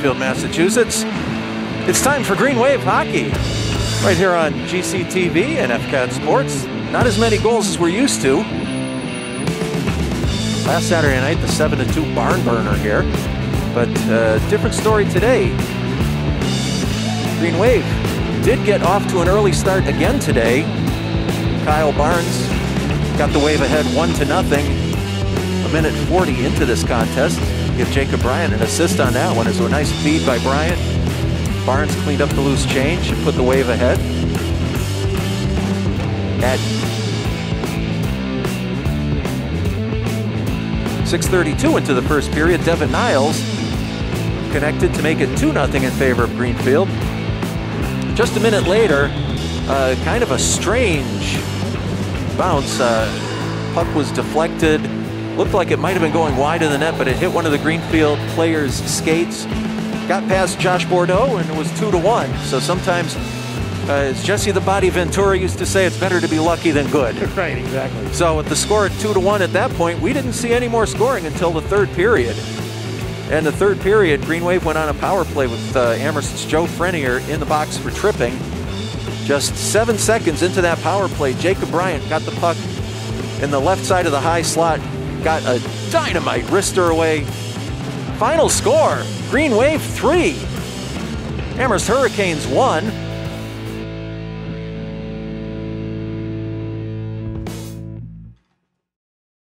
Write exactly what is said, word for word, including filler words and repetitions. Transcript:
Greenfield, Massachusetts. It's time for Green Wave Hockey, right here on G C T V and F C A T Sports. Not as many goals as we're used to. Last Saturday night, the seven to two barn burner here, but uh, different story today. Green Wave did get off to an early start again today. Kyle Barnes got the Wave ahead one to nothing. A minute forty into this contest. Give Jacob Bryant an assist on that one. It's a nice feed by Bryant. Barnes cleaned up the loose change and put the Wave ahead. At six thirty-two into the first period, Devin Niles connected to make it two nothing in favor of Greenfield. Just a minute later, uh, kind of a strange bounce. Uh, puck was deflected. Looked like it might have been going wide of the net, but it hit one of the Greenfield players' skates. Got past Josh Bordeaux, and it was two to one. So sometimes, uh, as Jesse the Body Ventura used to say, it's better to be lucky than good. Right, exactly. So with the score at two to one at that point, we didn't see any more scoring until the third period. And the third period, Green Wave went on a power play with uh, Amherst's Joe Frenier in the box for tripping. Just seven seconds into that power play, Jacob Bryant got the puck in the left side of the high slot, got a dynamite wrister away. Final score, Green Wave three, Amherst Hurricanes one.